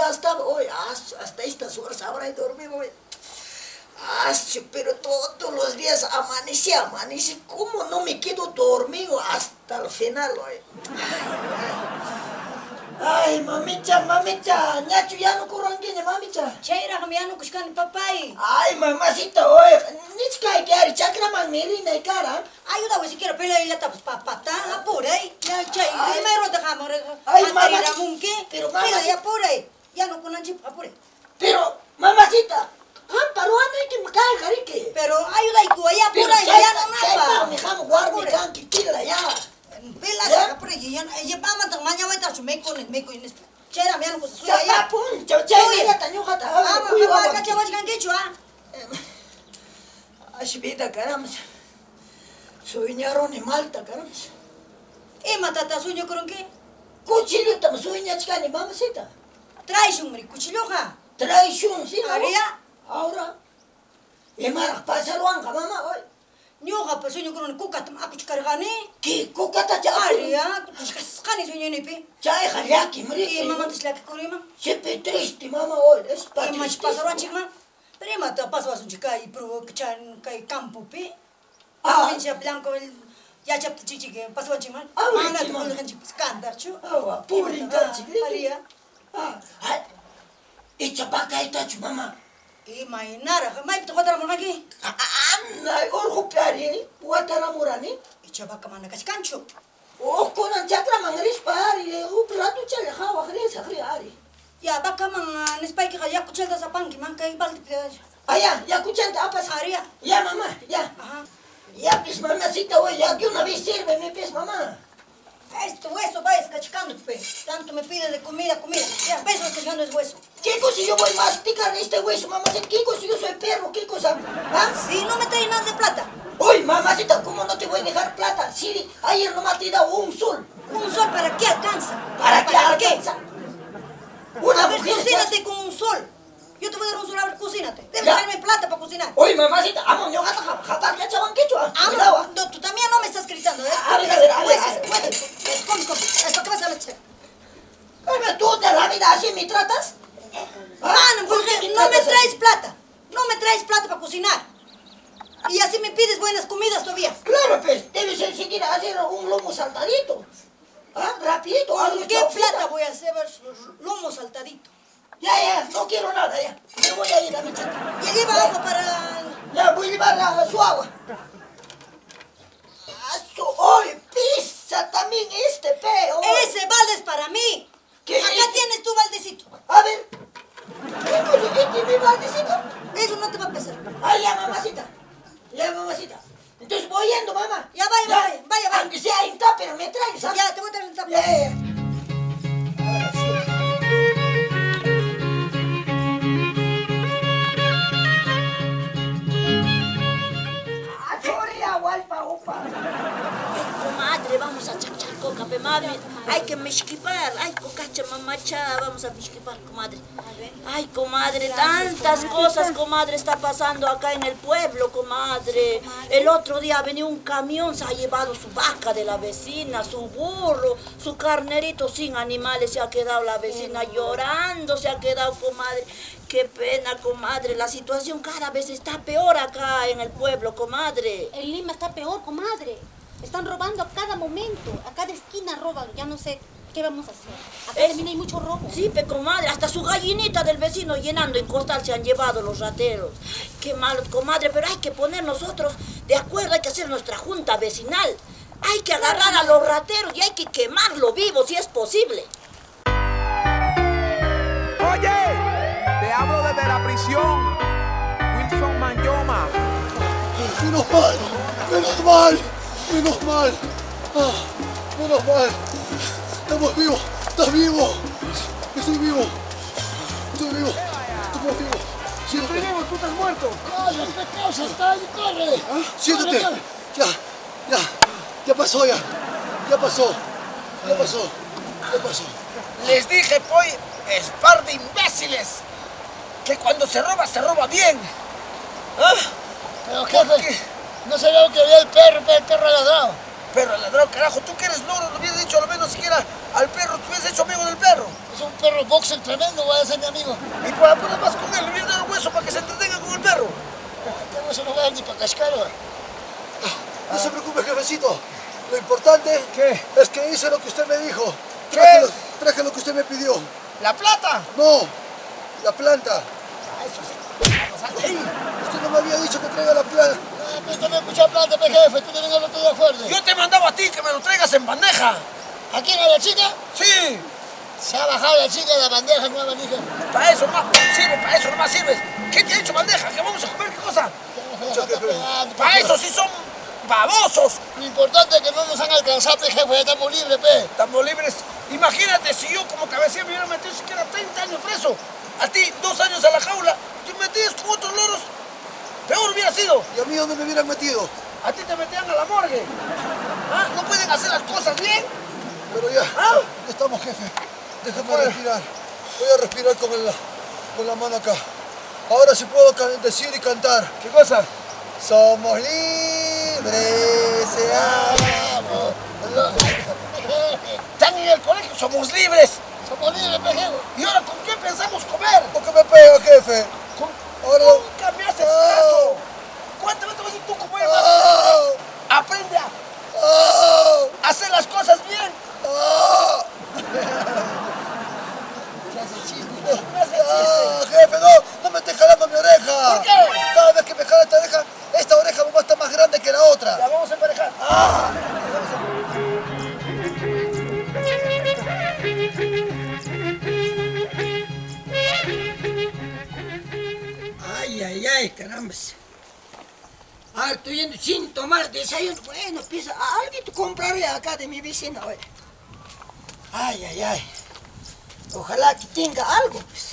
ya estaba, hoy, hasta estas horas ahora he dormido, hoy. Pero todos los días amanece, ¿cómo no me quedo dormido hasta el final, hoy? Ay, mamita, ñachu ya no corrangueña, mamita. Chaira, ya no cuscan papay. Ay, mamacita, oye, ni que hay que ir, chacraman, mirina y cara. Ayuda, güey, si quiero pelear y la tapas papata, apura, ya, chay, me rota jamón, ay, mamá, pero mamá, ya apura, ya no con anchi, apura. Pero, mamacita, paruana hay que me cae, jarique. Pero ayuda y tú, ya apura, ya no nada. Me jamo guardi, canqui, tira ya. Pelas, apura, ya vamos a mañana voy a estar me con Chera, me han puesto suya ya. Ya taño jata. Vamos, cachavas canquecho, Vida, caramba. Sueñaron en Malta, caramba. Matata sueño con qué? Cuchillo, tam sueña chicani, mamacita. Traes un cuchilloja. Traes un, sí, ¿Haría? Ahora. Y mara, pasaruanca, mamá, hoy. Nyoga, pues sueño con un cucat, cargane. ¿Qué? ¿Cucata chaval? Haría, pues cani sueño nipi. Chay, jaliaki, marica. Y mamá te slack con ima. Siempre triste, mamá, hoy. Es para triste. Y más pasaruan, chica. Pero mata paso a su chica y pro que chan kai campo pi. Pinche blanco ya chapta chichi que pasó a chiman. Mana te con el chico skandar chu. Pobre chichi. Haría. Y chapaca está chu mamá. Y mainara, mai te joder mon aquí. Ay, orjo piari, puatara murani. Y chapaca mana cascancho. Oh, con an chakra mangris pari, rato chale hawa khres khriari. Ya baka man spike ya kuchelta sa panki man kai balti playa. Aya, ya kuchelta apas haria. Ya mamá, ya. Ajá. Ya pis mamacita, oye, ya que una vez sirve mi pis mamá. Este hueso va escachicando, pe. Tanto me pide de comida. Ya, ves escachicando es hueso. ¿Qué cosa yo voy a masticar este hueso, mamacita? ¿Qué cosa yo soy perro? ¿Qué cosa? ¿Ah? Sí, no me traes nada de plata. Uy, mamacita, ¿cómo no te voy a dejar plata? Sí, ayer nomás te he dado un sol. ¿Un sol para qué alcanza? ¿Para qué alcanza? A ver, cocínate con un sol. Yo te voy a dar un sol, a ver, cocínate. Debes darme plata para cocinar. Oye, mamacita, amo, yo gata, jatar, ya chaban quechua. Amo, tú también no me estás gritando, ¿eh? A ver. Come, esto que vas a leche. Oye, ¿tú de la vida así me tratas? Mano, porque no me traes plata. No me traes plata para cocinar. Y así me pides buenas comidas todavía. Claro, pues, debes enseguir a hacer un lomo saltadito. Rapidito. ¿Con qué plata voy a hacer lomo saltadito? Ya, no quiero nada, ya. Me voy a ir a mi chata. Ya lleva agua para... Ya, voy a llevar su agua. ¡Oye, pisa también este peo! ¡Ese balde es para mí! ¿Qué? Acá tienes tu baldecito. A ver. ¿Qué cosa? ¿Este es mi baldecito? Eso no te va a pesar. Ay, ya, mamacita. Entonces voy yendo, mamá. Ya, vaya. Aunque sea en tupper, me traes, ¿sabes? Ya, te voy a traer un tupper. Ya. Comadre, vamos a chachar coca, pe madre. Hay que mezquipar. Ay, cocacha, mamacha, vamos a mezquipar, comadre. Ay, comadre, tantas cosas, comadre, está pasando acá en el pueblo, comadre. El otro día venía un camión, se ha llevado su vaca de la vecina, su burro, su carnerito sin animales. Se ha quedado la vecina llorando, se ha quedado, comadre. Qué pena, comadre. La situación cada vez está peor acá en el pueblo, comadre. En Lima está peor, comadre. Están robando a cada momento. A cada esquina roban. Ya no sé qué vamos a hacer. Acá también hay mucho robo. Sí, comadre. Hasta su gallinita del vecino llenando en costal se han llevado los rateros. Qué malos, comadre. Pero hay que poner nosotros de acuerdo. Hay que hacer nuestra junta vecinal. Hay que agarrar a los rateros y hay que quemarlo vivo si es posible. Oye, te hablo desde la prisión. Wilson Manyoma. Menos mal. Menos mal. Estamos vivos. ¿Estás vivo? Estoy vivo. Estamos vivos. Siéntate. Tú estás muerto. Cállate, casa, está ahí, corre. Siéntate. Ya pasó. Les dije, pues, es par de imbéciles, que cuando se roba bien. Pero jefe, no sabía que había el perro ladrado. Perro ladrado, carajo, tú que eres loro, no hubieras dicho a lo menos siquiera al perro, tú hubieras hecho amigo del perro. Es un perro boxer tremendo, voy a ser mi amigo. Y para poner más con él, viene el hueso para que se entretenga con el perro. Este hueso no va a dar ni para cascar. No se preocupe, jefecito. Lo importante es que hice lo que usted me dijo. Traje lo que usted me pidió. ¿La plata? No, la planta. Eso sí. Usted no me había dicho que traiga la planta. Tú me escuchas planta, jefe, tú también hablas todo fuerte. Yo te he mandado a ti que me lo traigas en bandeja. ¿A quién? ¿A la chica? Sí. Se ha bajado la chica de la bandeja nueva, hija. Para eso nomás sirve, para eso nomás sirves. ¿Qué te ha dicho bandeja? ¿Que vamos a comer qué cosa? Para eso sí son babosos. Lo importante es que no nos han alcanzado, jefe, ya estamos libres, pe. Estamos libres. Imagínate si yo como cabecilla me hubiera metido siquiera 30 años preso. A ti 2 años a la jaula. Te metías con otros loros. Peor hubiera sido. ¿Y a mí dónde me hubieran metido? A ti te metían a la morgue. ¿Ah? ¿No pueden hacer las cosas bien? Pero ya, ¿Ah? ya estamos, jefe. Déjame respirar. Voy a respirar con la mano acá. Ahora sí puedo decir y cantar. ¿Qué cosa? Somos libres, seamos. Están en el colegio, somos libres. Somos libres, pe, jefe. ¿Y ahora con qué pensamos comer? ¿Por qué me pega, jefe? Ahora... Nunca me haces caso. ¿Cuántas veces vas a decir tú cómo eres? Aprende a hacer las cosas bien. Jefe, no me estés jalando mi oreja. ¿Por qué? Cada vez que me jala esta oreja va a estar más grande que la otra. La vamos a emparejar. Ay, caramba. Ah, estoy yendo sin tomar desayuno. Bueno, pues alguien te compraré acá de mi vecina, oye. Ay. Ojalá que tenga algo, pues.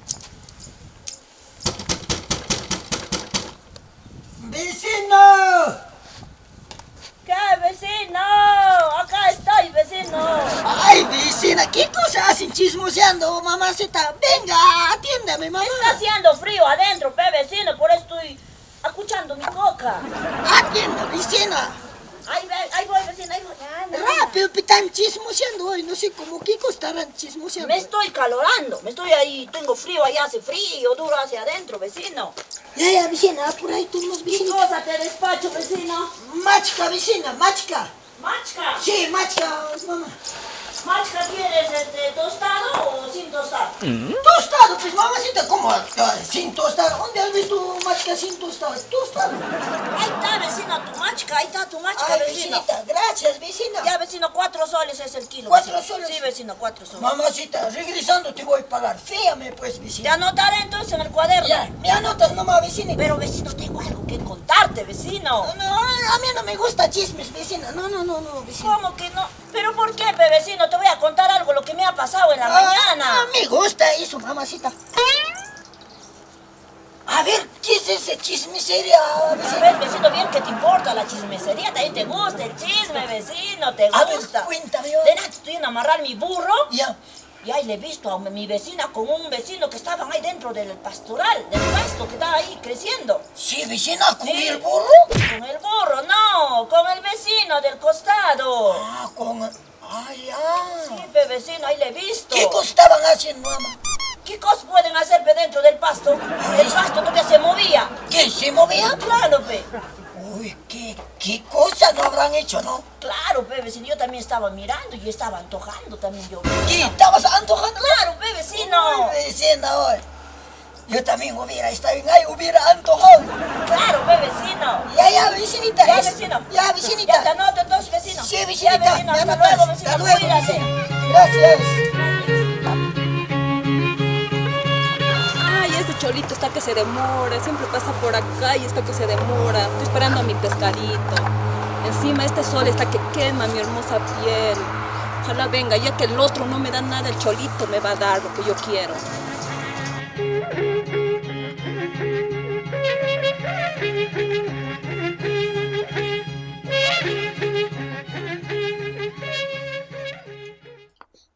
¡Vecino! ¿Qué, vecino? Acá estoy, vecino. Ay, vecina, ¿qué cosa hacen chismoseando, mamacita? Venga, atiéndame, mamá. Está haciendo frío adentro, pe, vecino, por eso estoy escuchando mi coca. Atienda, vecina. Ahí voy, vecino, ahí voy. Rápido, están chismoseando hoy, no sé cómo qué estarán chismoseando. Me estoy calorando, me estoy ahí, tengo frío, allá hace frío, duro hacia adentro, vecino. Ya, vecina, por ahí tenemos ¿Qué vecina. cosa te despacho, vecino? Machka, vecina, machka. ¿Machka? Sí, machka, mamá. ¿Machka quieres tostado o sin tostado? Tostado, pues mamacita, ¿cómo? Sin tostado. ¿Dónde has visto machka sin tostado? Tostado. Ahí está, vecino, tu machka, ahí está tu machka, Ay, vecino. vecinita, gracias, vecina. Ya, vecino, 4 soles es el kilo. 4 vecino. soles. Sí, vecino, 4 soles. Mamacita, regresando te voy a pagar. Fíjame, pues, Te vecina. anotaré entonces en el cuaderno. Ya, me anotas nomás, vecina. Pero, vecino, tengo algo que contarte, vecino. No, a mí no me gusta chismes, vecina. No, vecina. ¿Cómo que no? ¿Pero por qué, pe, vecino? Te voy a contar algo, lo que me ha pasado en la mañana. No me gusta eso, mamacita. A ver, ¿qué es ese chismesería, vecina? ¿Ves, vecino, bien que te importa la chismesería? También te gusta el chisme, vecino, te A ver, gusta. cuéntame. De nada, estoy en amarrar mi burro. Ya. Y ahí le he visto a mi vecina con un vecino que estaban ahí dentro del pastoral, del pasto que está ahí creciendo. Sí, vecina, ¿con Sí. el burro? Con el burro, no, con el vecino del costado. Ah, con... Ay, ya. Sí, pe, vecino, ahí le he visto. ¿Qué cosa estaban haciendo, mamá? ¿Qué cosas pueden hacer pe, dentro del pasto? El pasto todavía se movía. ¿Qué, se movía? Claro, pe. Uy, qué cosa no habrán hecho, ¿no? Claro, pe, vecino, yo también estaba mirando y estaba antojando también yo. ¿Qué? ¿Estabas antojando? Claro, pe, vecino. Uy, vecina, hoy. Yo también hubiera estado en ahí, hubiera antojado. Claro, pe, vecino. Ya, vecinita. Ya, vecino. Ya, vecinita. Ya te anoto entonces, vecino. Sí, vecinita. Ya, vecino, me hasta anotas. luego, vecino. Hasta luego, Cuídate. vecina. Gracias. Ay, ese cholito está que se demora, siempre pasa por acá y está que se demora. Estoy esperando a mi pescadito. Encima este sol está que quema mi hermosa piel. Ojalá venga, ya que el otro no me da nada, el cholito me va a dar lo que yo quiero.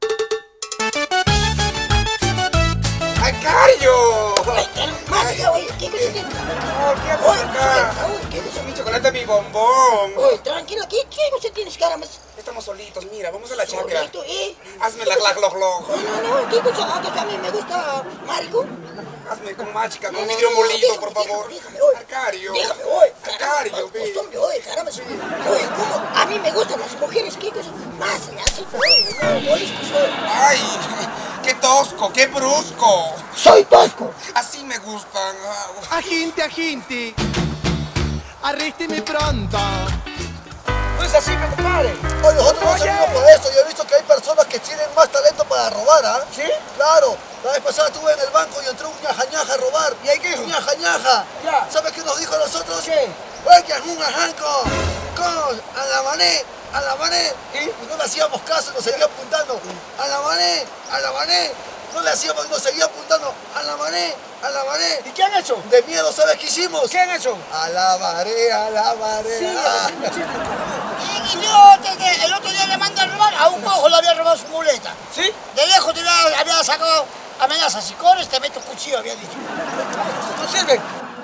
¡Ay, Cario! Más que oye. ¿qué cosa tienes? ¿Qué haces acá? ¿Qué cosa? Mi chocolate, mi bombón. Oye, tranquila, ¿qué cosa tienes, caramba? Estamos solitos, mira, vamos a la chacra. Solito, Hazme la glagloglog. No, ¿qué cosa? ¿Acaso a mí me gusta Marico? Hazme con mágica, con vidrio molido, por favor. Déjame, oye. Arcario. Déjame, oye. Arcario, ve. Costumbre, oye, caramba. Oye, ¿cómo? A mí me gustan las mujeres, ¿qué cosa? Más, así, oye, no, molesto soy. Ay, qué tosco, qué brusco. Soy tosco. Así me gustan. Aginte, arrísteme pronto. No es así, mi compadre. Oye, nosotros no salimos por eso. Yo he visto que hay personas que tienen más talento para robar, ¿ah? ¿Sí? Claro. La vez pasada estuve en el banco y entró un ñaja a robar. ¿Y ahí qué dijo? Ñaja. Ya. ¿Sabes qué nos dijo a nosotros? ¿Qué? Oye, un ajanco. Con, a la mané. Y no le hacíamos caso, nos seguía apuntando. A la mané. No le hacíamos y nos seguía apuntando. A la mané. ¿Y qué han hecho? De miedo, ¿sabes qué hicimos? ¿Qué han hecho? A la marea. Sí, el otro día le mandé a robar, a un cojo le había robado su muleta. ¿Sí? De lejos te había sacado amenazas. Si corres te meto cuchillo, había dicho. ¿No sirve?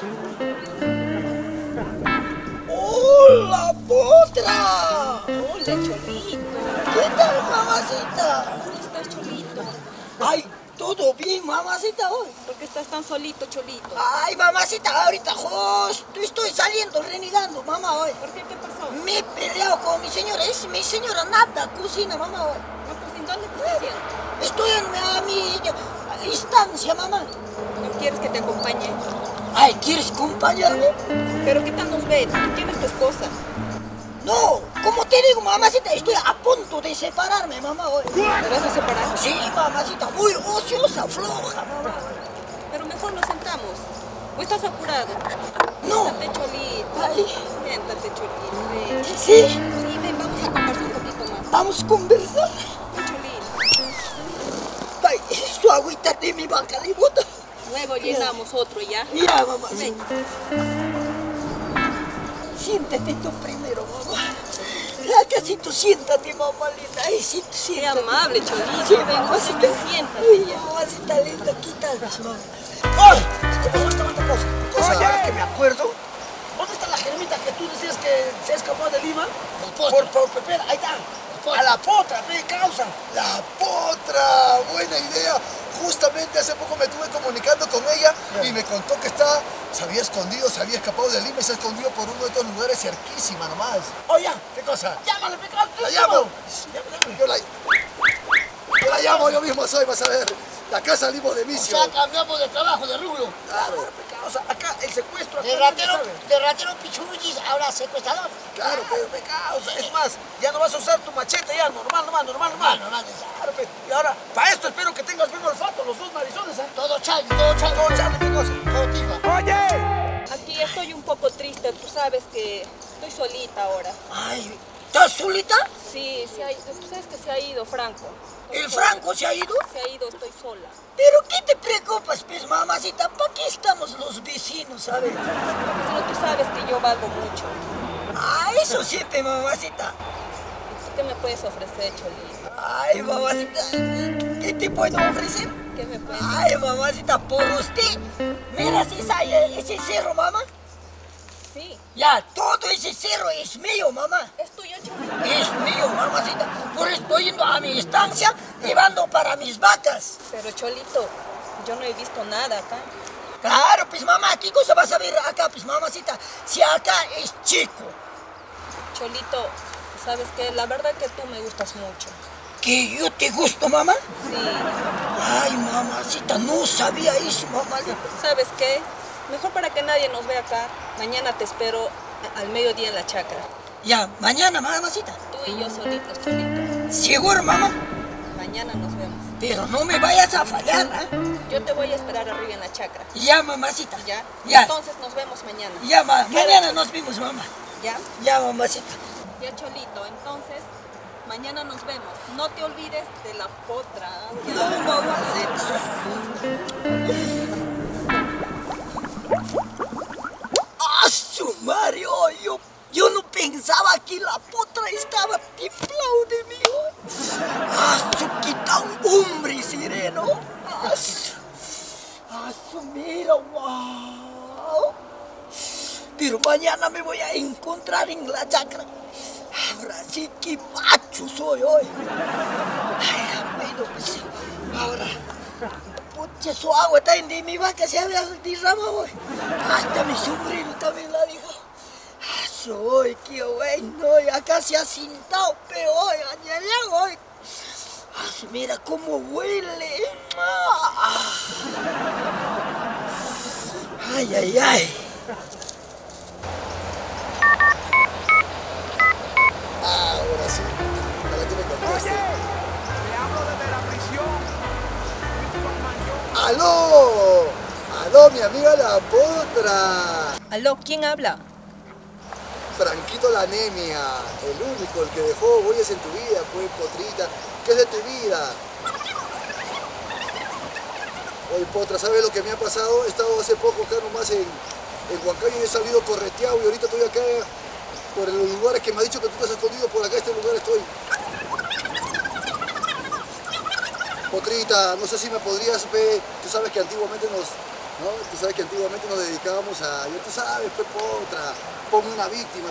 ¡Hola, potra! Hola, Cholito. ¿Qué tal, mamacita? ¿Cómo estás, Cholito? Ay, ¿todo bien, mamacita, hoy? ¿Por qué estás tan solito, Cholito? Ay, mamacita, ahorita justo estoy saliendo, renegando, mamá, hoy. ¿Por qué? ¿Qué pasó? Me he peleado con mi señora, es mi señora nada, cocina, mamá, hoy. No, pues, ¿en dónde estás haciendo? Estoy a mi instancia, mamá. ¿No quieres que te acompañe? Ay, ¿quieres acompañarme? ¿Pero qué tal nos ves? ¿Quién es tu esposa? No, como te digo, mamacita, estoy a punto de separarme, mamá, hoy. ¿Te vas a separar? Sí, mamacita, muy ociosa, floja, mamá. Pero mejor nos sentamos. ¿O estás apurado? No. Siéntate, Cholito. Ay. Siéntate, Cholito. Ven. Sí. Sí, ven, vamos a conversar un poquito más. Vamos a conversar. Ven, Cholito. Ay, su agüita de mi vaca le bota. Luego llenamos otro, ¿ya? Mira, mamá. Ven. Siéntate tú primero, mamá. Casi tú siéntate, mamá linda. Ay, sí, tú Qué siéntate. amable, Cholito. Sí, Ven, mamacita. siéntate. Uy, mamacita linda, ¿qué tal, mamá? ¡Ay! Cosa, ahora que me acuerdo. ¿Dónde está la germita que tú decías que se escapó de Lima? Por Pepera, ahí está. A la potra, ve, causa. La potra, buena idea. Justamente hace poco me estuve comunicando con ella y me contó que se había escondido, se había escapado de Lima y se ha escondido por uno de estos lugares cerquísima nomás. Oye, ¿qué cosa? Llámale, pecado. La llamo. Yo la llamo, yo mismo soy, vas a ver. La casa salimos de Micio. O sea, cambiamos de trabajo, de rubro. Claro, pecado. O sea, acá el secuestro. De ratero pichurullis, ahora secuestrador. Claro, pero pecado. Es más, ya no vas a usar tu machete ya, normal. Claro, y ahora, para esto espero que tengas buen olfato, los dos narizones, ¿eh? Todo chale, todo tifa. Oye. Aquí estoy un poco triste, tú sabes que estoy solita ahora. Ay, ¿estás solita? Sí, tú sabes que se ha ido Franco. ¿El Franco se ha ido? Se ha ido, estoy sola. ¿Pero qué te preocupas, pues, mamacita? ¿Para qué estamos los vecinos, sabes? Pero tú sabes que yo valgo mucho. Ah, eso siempre, mamacita. ¿Tú qué me puedes ofrecer, Cholito? Ay, mamacita, ¿qué te puedo ofrecer? ¿Qué me puedes? Ay, mamacita, por usted. Mira ese cerro, mamá. Sí. Ya, todo ese cerro es mío, mamá. ¿Es tuyo, Cholito? Es mío, mamacita. Por eso estoy yendo a mi estancia llevando para mis vacas. Pero, Cholito, yo no he visto nada acá. Claro, pues, mamá, ¿qué cosa vas a ver acá, pues, mamacita? Si acá es chico. Cholito, ¿sabes qué? La verdad que tú me gustas mucho. ¿Que yo te gusto, mamá? Sí. Ay, mamacita, no sabía eso, mamá. ¿Sabes qué? Mejor para que nadie nos vea acá. Mañana te espero al mediodía en la chacra. Ya, mañana, mamacita. Tú y yo solitos, Cholito. ¿Seguro, mamá? Mañana nos vemos. Pero no me vayas a fallar, ¿eh? Yo te voy a esperar arriba en la chacra. Ya, mamacita. ¿Ya? Ya. Entonces nos vemos mañana. Ya, mañana nos vemos, mamá. ¿Ya? Ya, mamacita. Ya, Cholito. Entonces, mañana nos vemos. No te olvides de la potra. ¿Ya? No, mamacita. ¡Ah, su Mario! Yo no pensaba que la potra estaba templado de mí. ¡Ah, su quita un hombre sereno! ¡Ah, su mira, guau! Pero mañana me voy a encontrar en la chacra. Ahora sí que macho soy hoy. Ay, bueno, pues, ahora, pucha, su agua también de mi vaca se había derramado hoy. Hasta mi sombrero también la dijo. Soy, qué bueno, y acá se ha cintado, pero hoy, añadido hoy. Mira cómo huele. Ay, ay, ay. Ahora sí, para que me conteste. Oye, te hablo desde la prisión. ¡Aló! ¡Aló, mi amiga la potra! Aló, ¿quién habla? Franquito la anemia, el único, el que dejó huellas en tu vida, pues, potrita. ¿Qué es de tu vida? Oye, potra, ¿sabes lo que me ha pasado? He estado hace poco acá nomás en Huancayo y he salido correteado y ahorita estoy acá por los lugares que me ha dicho que tú te has escondido. Por acá, este lugar estoy. Potrita, no sé si me podrías ver, tú sabes que antiguamente nos dedicábamos a, ya tú sabes, pues, potra, ponme una víctima,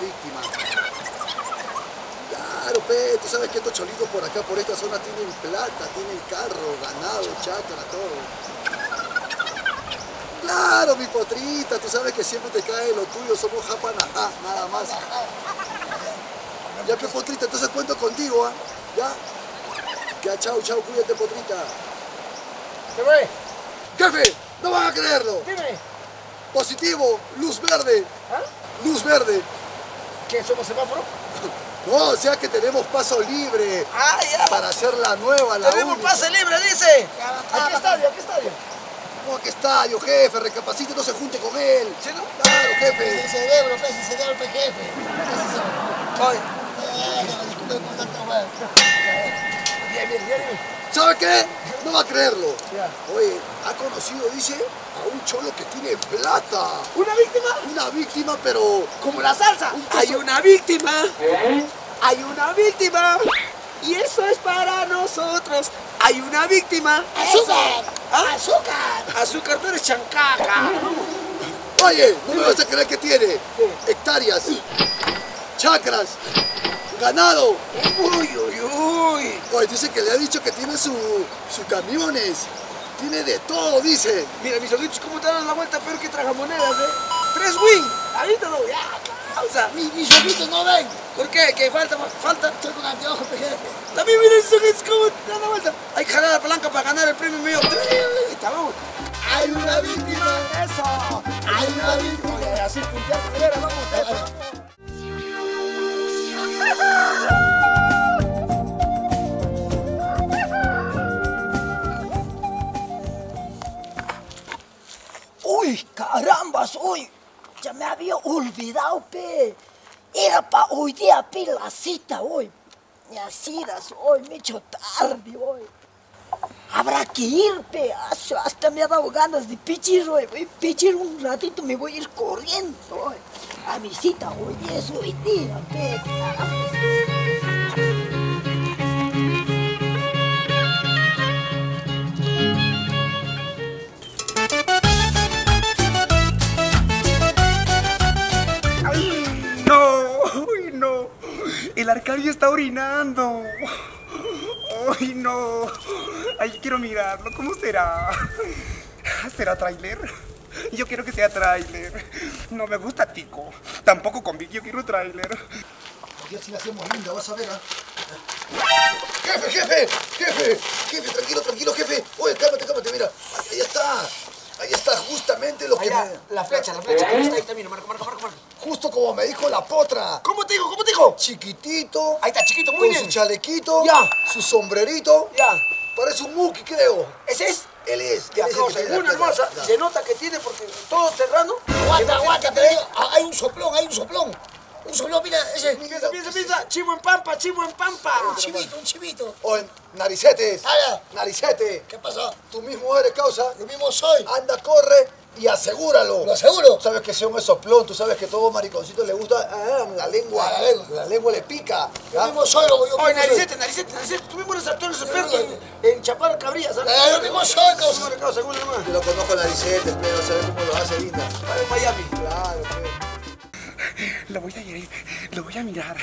Claro, pe, tú sabes que estos cholitos por acá, por esta zona, tienen plata, tienen carro, ganado, chacra, todo. Claro, mi potrita, tú sabes que siempre te cae lo tuyo, somos japanajá, nada más. Ya, pe, potrita, entonces cuento contigo, ¿ah? ¿Ya? Ya, chao, cuídate, potrita. ¿Qué fue? ¡Jefe! ¡No van a creerlo! Dime. Positivo, luz verde. ¿Ah? Luz verde. ¿Qué, somos semáforo? No, o sea que tenemos paso libre. Ah, ya. Para hacer la nueva, la Tenemos única. pase libre, dice. ¿A qué estadio? No, ¿a qué estadio, jefe? Recapacite, no se junte con él. ¿Sí, no? Claro, jefe. Ese cerebro, jefe. Oye. Disculpe por tanto, güey. Bien. ¿Sabe qué? No va a creerlo. Ya. Oye, ha conocido, dice, a un cholo que tiene plata. ¿Una víctima? Una víctima, pero... Como la salsa. Hay una víctima. Hay una víctima. Y eso es para nosotros. Hay una víctima. ¡Azúcar! ¿Ah? ¡Azúcar! Azúcar, tú eres chancaca. Oye, no me vas a creer que tiene hectáreas, chacras, ganado. Uy. Oye, dice que le ha dicho que tiene sus camiones. Tiene de todo, dice. Mira, mis ojitos, ¿cómo te dan la vuelta? Peor que tragamonedas, ¿eh? 3 win. Ahorita no, ya, pausa. Mis ojitos no ven. ¿Por qué? ¿Qué falta? Estoy con anteojos, jefe. También mira mis ojitos, ¿cómo te dan la vuelta? Hay que jalar la palanca para ganar el premio mío. Ahí está, vamos. Hay una víctima. Eso. Hay una víctima. Oye, así puntear primero, vamos. Uy, carambas, uy. Ya me había olvidado, pe. Era para hoy día, pe, la cita hoy. Y así hoy, me he hecho tarde hoy. Habrá que ir, pe. Hasta me ha dado ganas de pichir hoy. Voy a pichir un ratito, me voy a ir corriendo hoy. A mi cita hoy es hoy día, pe. No. El Arcadio está orinando. Ay, no. Ay, quiero mirarlo. ¿Cómo será? ¿Será tráiler? Yo quiero que sea tráiler. No me gusta Tico. Tampoco con Vic. Yo quiero tráiler. Ya si la hacemos linda, vas a ver, ¿ah? Jefe, tranquilo, jefe. Oye, cálmate, mira. Ahí está justamente lo que me... La flecha, ¿cómo está ahí también? Marca. Justo como me dijo la potra. ¿Cómo te dijo? Chiquitito. Ahí está, chiquito, muy bien. Con su chalequito. Ya. Su sombrerito. Ya. Parece un Muki, creo. ¿Ese es? Él es. Ya, cosa, una hermosa. Ya. Se nota que tiene porque todo terreno. Aguanta, te digo, hay un soplón. Un soplón, mira, ese. Piensa. Chivo en pampa. Un chivito. O en naricetes. ¡Hala! Naricete. ¿Qué pasó? Tú mismo eres, causa. Lo mismo soy. Anda, corre Y asegúralo. ¿Lo aseguro? Sabes que sea un soplón, tú sabes que todo mariconcito le gusta la lengua. La lengua le pica. Yo mismo soy, loco. Oye, Naricete, tú mismo eres actor experto en chapar cabrillas, ¿sabes? Yo mismo soy, causa. Seguro nomás. Yo lo conozco a Naricete, pero sabes cómo lo hace linda. Para en Miami. Claro, Lo voy a mirar.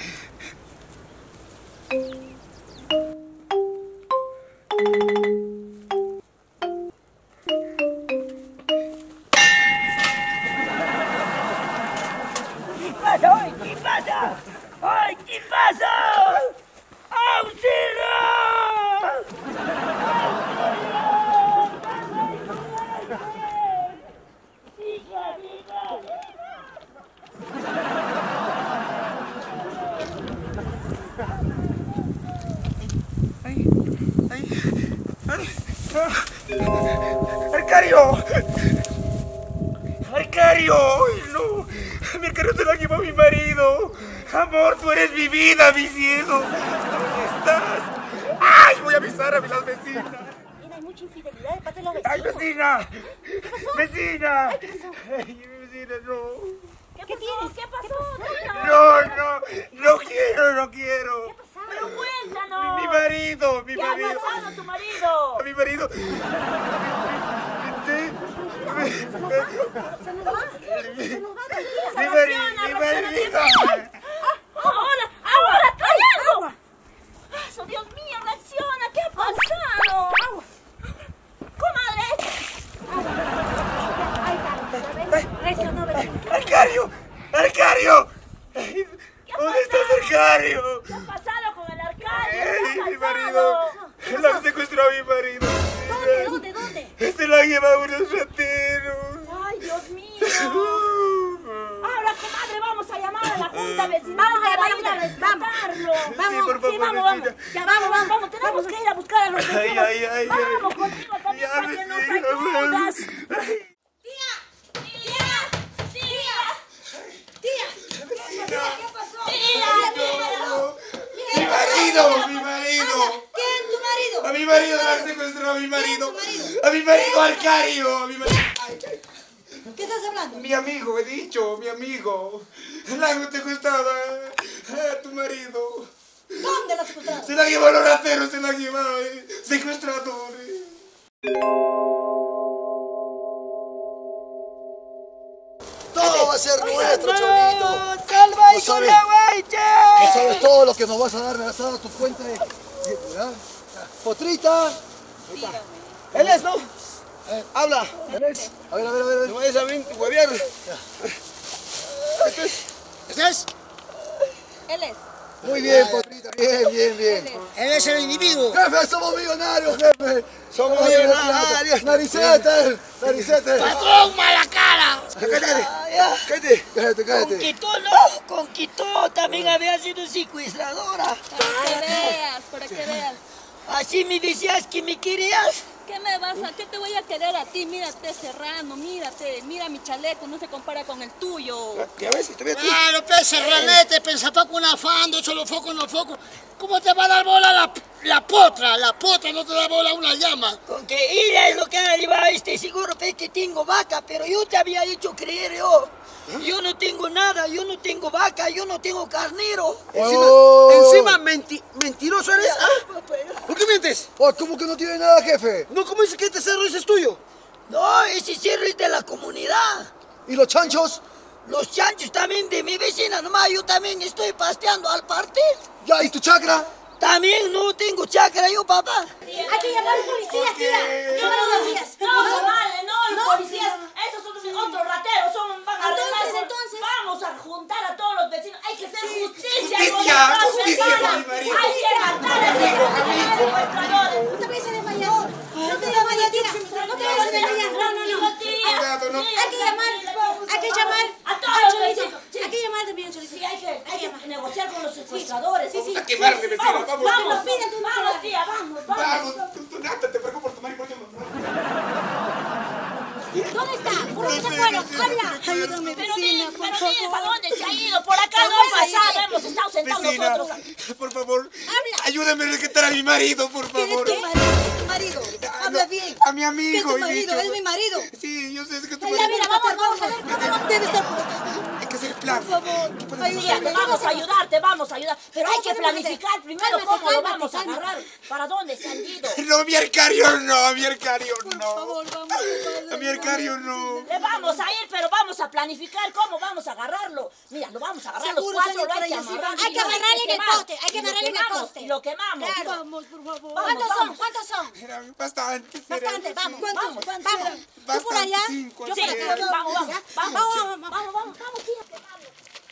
¿Qué pasa? ¡Ay, qué pasa! ¡Auxilio! ¡Arcario! ¡Arcario! ¡Ay, no! Mi Arcario se lo llevó mi marido. Amor, tú eres mi vida, mi cielo. ¿Dónde estás? ¡Ay! Voy a avisar a las vecinas. Hay mucha infidelidad de parte de los vecinos. ¡Ay, vecina! ¿Qué pasó? ¡Vecina! Ay, ¿qué pasó? ¡Ay, mi vecina, no! ¿Qué tienes? ¿Qué pasó? No quiero. ¿Qué pasó? Pero cuéntanos. Mi marido. ¿Qué ha pasado a tu marido? A mi marido. Mi marido. Ahora, callado. ¡Oh, Dios mío, reacciona! ¿Qué ha pasado? ¡Comadre! ¡Arcario! ¿Dónde estás, Arcario? ¿Qué ha pasado con el Arcario? Mi marido. La secuestró a mi marido. ¿Dónde? Se la lleva unos rateros. ¡Ay, Dios mío! Ahora, comadre, vamos a llamar a la junta vecinal. Vamos a ir a rescatarlo. Sí, por favor, vamos. Ya, vamos. Tenemos que ir a buscar a los vecinos. Ay. Vamos contigo también para que nos ayudas. ¿Qué pasó? Mi marido. ¿Quién? ¿Tu marido? A mi marido la secuestró, a mi marido. A mi marido, Arcario. A mi marido. ¿Qué estás hablando? Mi amigo, he dicho, mi amigo. La han secuestrado a tu marido. ¿Dónde la secuestraron? Se la llevó a los rateros, se la llevó secuestradores. Todo va a ser nuestro, Cholito. ¡Salva y No sabes. Colaguayche! No sabes todo lo que nos vas a dar, me vas a dar tu cuenta de... ¿verdad? Potrita. Él es, ¿no? Habla. ¿Él es? A ver. No vayas a huevear. ¿Ese es? Él es. Muy bien, Potrita, bien. Él es el individuo. Jefe, somos millonarios, jefe. Somos millonarios. Naricete. ¡Patrón, mala cara! Cállate. Con Quito también había sido secuestradora. Para que veas. Así me decías que me querías. ¿Qué me vas a, qué te voy a querer a ti? Mírate, Serrano, mira mi chaleco, no se compara con el tuyo. ¿Qué ves? Te veo aquí. Claro, pe, serranete, pensaba con afán, solo foco, no foco. ¿Cómo te va a dar bola la potra? La potra no te da bola una llama. Con que ella es lo que ha llevado seguro pe, que tengo vaca, pero yo te había hecho creer yo. Yo no tengo nada, yo no tengo vaca, yo no tengo carnero. Encima mentiroso eres. ¿Por qué mientes? ¿Cómo que no tiene nada, jefe? No, ¿cómo dices que este cerro ese es tuyo? No, ese cerro es de la comunidad. ¿Y los chanchos? Los chanchos también de mi vecina, nomás yo también estoy pasteando al partir. Ya, ¿y tu chacra? También no tengo chacra yo, papá. Hay que llamar a los policías, tía. Llamar a los policías. No, los policías. Esos son otros rateros. Van a Entonces. Vamos a juntar a todos los vecinos. Hay que hacer justicia. Justicia por mi marido. Hay que matar a esos secuestradores. No te vayas a desmayar. No te desmayes, tía. No te vayas a desmayar. No. Hay que llamar a todos los Cholito. vecinos. Hay que llamar también a Cholito. Sí, hay que negociar con los secuestradores. Vamos a quemarle, vecino, vamos. Vamos, tía, vamos. Vamos, tú nada, te preocupes por tu marido. ¿Dónde está? ¿Por dónde se fueron? Habla. Ayúdame, vecina, por Pero favor. dime, ¿para dónde se ha ido? Por acá no ha pasado. Hemos estado sentados Vecina, nosotros. por favor, ayúdame a rescatar a mi marido, por favor. ¿Tu marido? habla bien. a mi amigo. ¿Qué es tu marido? Es mi marido. Sí, yo sé que es tu Ya, marido. mira, vamos a ver. Debe estar por acá. Hay que hacer el plan. Por favor, ayúdame. Vamos a ayudar. Pero hay que planificar primero cómo lo vamos a agarrar. ¿Para dónde se han ido? No, mi Arcario no, mi Arcario no. Por favor, vamos. A mi Arcario no. Le vamos a ir, pero vamos a planificar cómo vamos a agarrarlo. Mira, lo vamos a agarrar los Seguro cuatro, sale lo hay por que ahí así, amarrar. vamos. Hay que amarrarle en el poste, hay que amarrarle en el poste. Y lo quemamos. Claro. Vamos, por favor. ¿Cuántos son? Era bastante. Bastante, vamos. ¿Cuántos? Tú por allá, Cinco, yo por Sí, acá. vamos, Vamos, tía, quemamos.